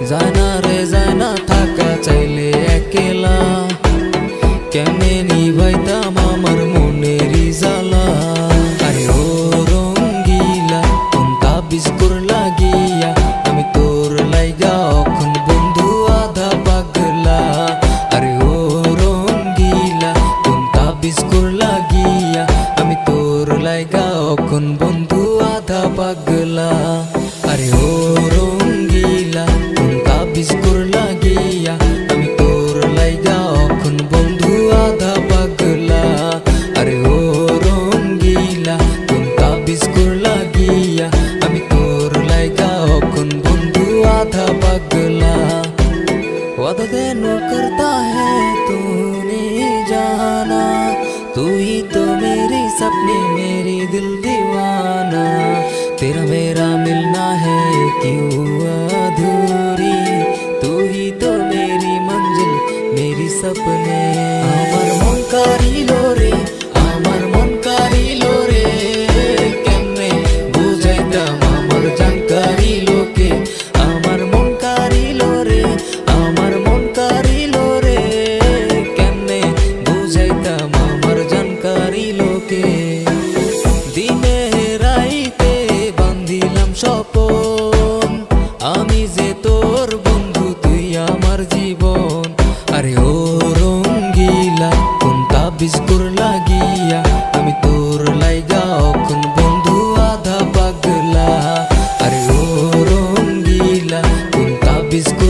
যায় না থাকা চাইলে একেলা, কেমনে নিভাইতাম আমার মনেরই জ্বালা। আরে ও রঙ্গিলা কোন তাবিজ করলা গিয়া, আমি তোর লাইগা অখন বন্ধু আধা পাগলা। আরে ও রঙ্গিলা কোন তাবিজ করলা গিয়া, আমি তোর লাইগা অখন বন্ধু আধা পাগলা। আরে ও রঙ্গিলা কোন তাবিজ করলা গিয়া, আমি তোর লাইগা অখন বন্ধু আধা পাগলা। আরে ও রঙ্গিলা কোন তাবিজ করলা গিয়া, আমি তোর লাইগা অখন বন্ধু आधा पगला। वादा तेनू करता है तूने जाना, तू ही तो मेरी सपने मेरी दिल दीवाना। तेरा मेरा मिलना है क्यों अधूरी, तू ही तो मेरी मंजिल मेरी सपने। आमार मन कारिलो रे, आमार मन कारिलो रे, केमने बुझाइताम आमार जान कारिलो के। आमार मन कारिलो रे, आमार मन कारिलो रे, केमने बुझाइताम आमार जान कारिलो के। दिने राइते बांधिलाम স্বপন, আমি যে তোর বন্ধু তুই আমার জীবন। আরে ও রঙ্গিলা কোন তাবিজ করলা গিয়া, আমি তোর লাইগা অখন বন্ধু আধা পাগলা। আরে ও রঙ্গিলা কোন তাবিজ